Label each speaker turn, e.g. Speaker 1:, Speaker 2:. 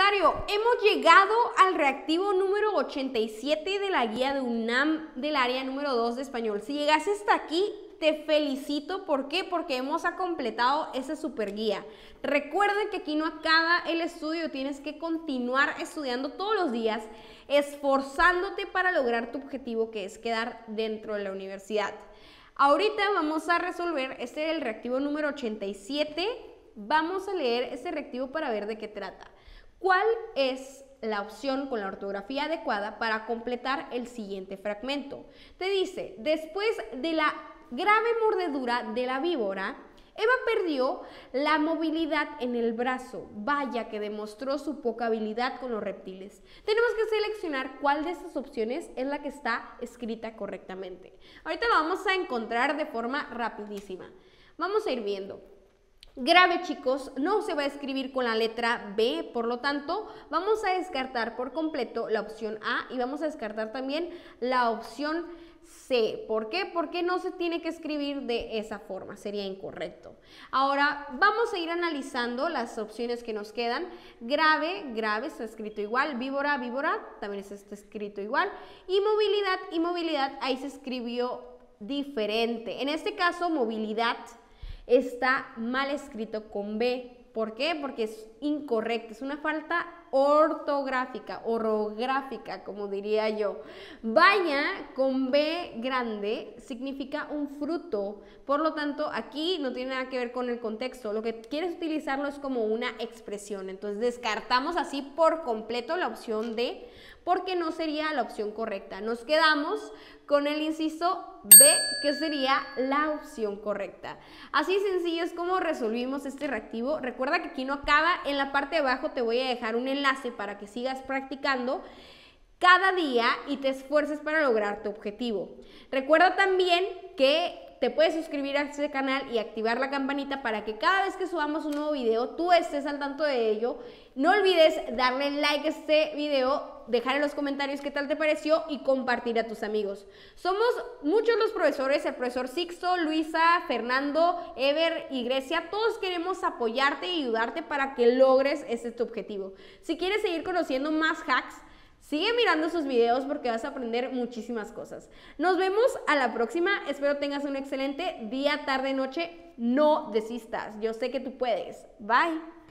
Speaker 1: Universitario, hemos llegado al reactivo número 87 de la guía de UNAM del área número 2 de español. Si llegaste hasta aquí, te felicito. ¿Por qué? Porque hemos completado esa super guía. Recuerda que aquí no acaba el estudio, tienes que continuar estudiando todos los días, esforzándote para lograr tu objetivo, que es quedar dentro de la universidad. Ahorita vamos a resolver el reactivo número 87. Vamos a leer este reactivo para ver de qué trata. ¿Cuál es la opción con la ortografía adecuada para completar el siguiente fragmento? Te dice, después de la grave mordedura de la víbora, Eva perdió la movilidad en el brazo. Vaya que demostró su poca habilidad con los reptiles. Tenemos que seleccionar cuál de estas opciones es la que está escrita correctamente. Ahorita lo vamos a encontrar de forma rapidísima. Vamos a ir viendo. Grave, chicos, no se va a escribir con la letra B, por lo tanto, vamos a descartar por completo la opción A y vamos a descartar también la opción C. ¿Por qué? Porque no se tiene que escribir de esa forma, sería incorrecto. Ahora vamos a ir analizando las opciones que nos quedan. Grave, grave está escrito igual. Víbora, víbora también está escrito igual. Inmovilidad, inmovilidad, ahí se escribió diferente. En este caso, movilidad está mal escrito con B. ¿Por qué? Porque es incorrecto, es una falta ortográfica, orográfica, como diría yo. Vaya con B grande significa un fruto, por lo tanto aquí no tiene nada que ver con el contexto, lo que quieres utilizarlo es como una expresión, entonces descartamos así por completo la opción D, porque no sería la opción correcta. Nos quedamos con el inciso B, que sería la opción correcta. Así sencillo es como resolvimos este reactivo. Recuerda que aquí no acaba, en la parte de abajo te voy a dejar un enlace para que sigas practicando cada día y te esfuerces para lograr tu objetivo. Recuerda también que te puedes suscribir a este canal y activar la campanita para que cada vez que subamos un nuevo video tú estés al tanto de ello. No olvides darle like a este video, dejar en los comentarios qué tal te pareció y compartir a tus amigos. Somos muchos los profesores, el profesor Sixto, Luisa, Fernando, Ever y Grecia. Todos queremos apoyarte y ayudarte para que logres tu objetivo. Si quieres seguir conociendo más hacks, sigue mirando sus videos porque vas a aprender muchísimas cosas. Nos vemos a la próxima. Espero tengas un excelente día, tarde, noche. No desistas. Yo sé que tú puedes. Bye.